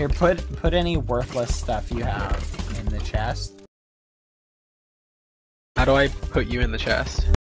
Here, put any worthless stuff you have in the chest. How do I put you in the chest?